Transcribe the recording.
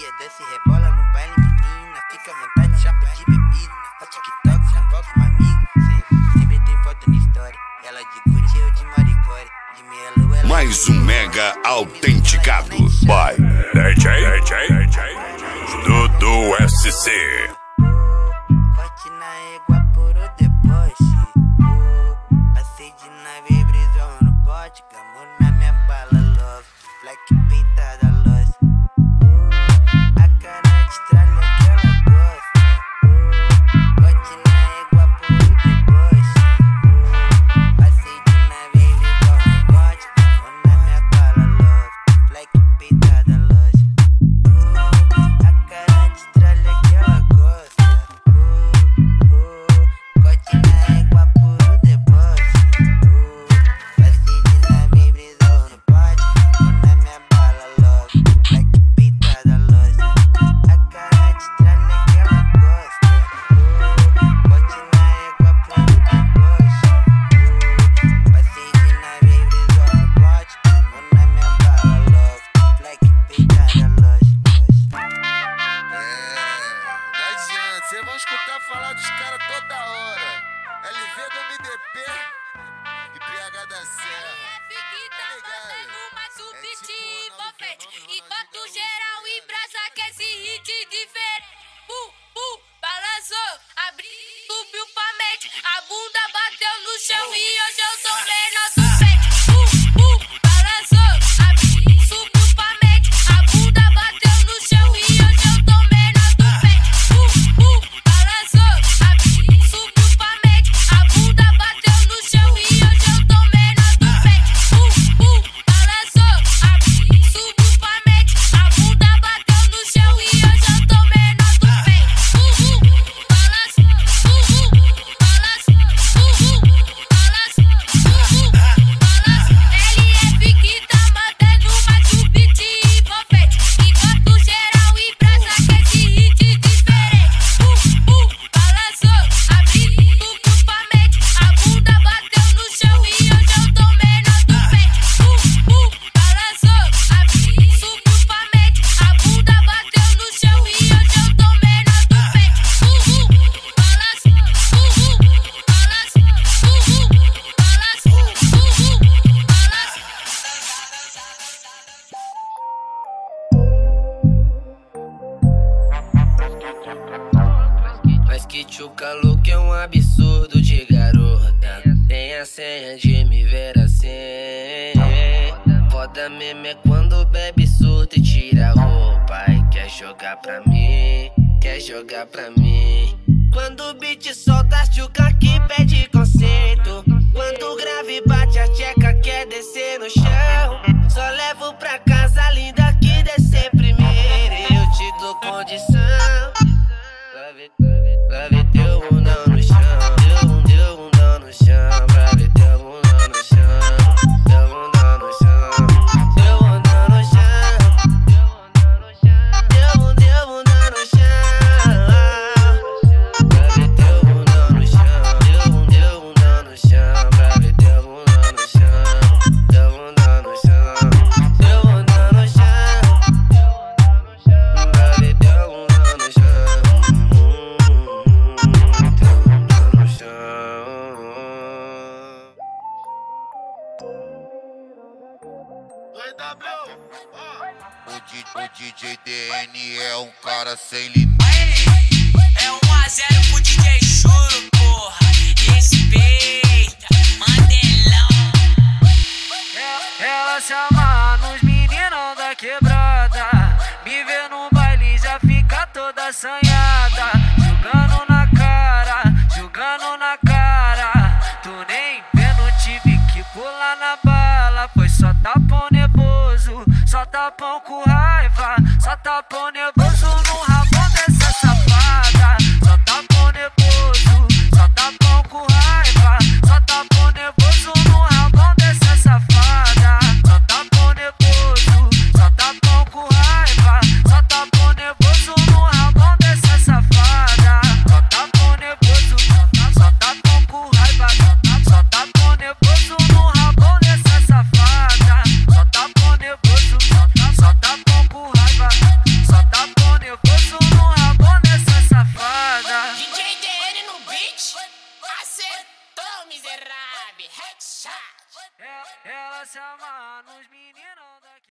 empia, desce e rebola no baile, menina. Fica à vontade, chapa de bebida. No TikTok, convoca uma amiga. Sempre tem foto na história. Ela de Gucci, eu de Maricore. De Melo, ela Mais um mega autenticado by DJ Dudu SC. Corte na égua por o deboche. Passei de nave, brisão no pote. Camo na minha bala, love. Black peitada, lost. A cara de tralha que ela gosta. Corte na égua por o deboche. Passei de nave, brisão no pote. Camo na minha bala, love. Black peitada, lost. A cara de tralha que ela gosta. Corte na égua por o deboche. Passei de nave, brisão no pote. Camo na minha bala, love. Black peitada, lost. A cara de tralha que ela gosta. Corte na égua por o deboche. Passei de nave, brisão no pote. Camo na minha bala, love. Black peitada, lost. Não adianta, cê vai escutar falar dos caras toda hora. LV do MDP e PH da Serra. Fique tá mandando mais um beat envolvente. Enquanto geral em brasa quer esse hit diferente. Balançou, abriu, subiu pra mente. A bunda bateu no chão e hoje eu tô menor do pente. Balançou, abriu, subiu pra mente. A bunda bateu no chão e hoje eu tô menor do pente. Balançou, abriu, subiu pra mente. A bunda bateu no chão e hoje eu tô menor do pente. Balançou, abriu, subiu pra mente. A bunda bateu no chão e hoje eu tô menor do pente. LF que tá mandando mais um beat envolvente. Enquanto geral em brasa quer esse hit diferente. Balançou, abriu, subiu pra mente. A bunda bateu no chão e hoje eu tô menor do pente. Balançou, abriu, subiu pra mente. A bunda bateu no chão e hoje eu tô menor do pente. Mas que tchuca louca é um absurdo de garota. Tem a senha de me ver assim. Foda mesmo é quando bebe surta e tira a roupa. E quer jogar pra mim, quer jogar pra mim. Quando o beat solta as tchuca que pede conceito. Quando o grave bate a tcheca quer descer no chão. Só levo pra casa linda que descer primeiro. Eu te dou condição. Pra ver teu bundão no chão, teu bundão no chão, pra ver teu bundão no chão, teu bundão no chão, teu bundão no chão, teu bundão no chão, pra ver teu bundão no chão, teu bundão no chão, pra ver teu bundão no chão, teu bundão no chão, teu bundão no chão, pra ver teu bundão no chão. O DJ DN é um cara sem limite. É 1-0 pro DJ Churo, porra. Respeita, Mandelão. Ela se amarra nos meninos da quebrada. Me vê no baile já fica toda assanhada. Jogando na cara, jogando na cara. Tu nem vendo, tive que pular na bala. Foi só tapão nervoso, só tapão com raiva. Só tapão nervoso no rabão dessa safada. Só tapão nervoso, só tapão com raiva. Só tapão nervoso no rabão dessa safada. Só tapão nervoso, só tapão com raiva. Só tapão nervoso no rabão dessa safada. Só tapão nervoso, só tapão com raiva. Só tapão nervoso no rabão dessa safada. Só tapão nervoso, só tapão com raiva. Só tapão headshot. Ela se amarra nos meninos daqui.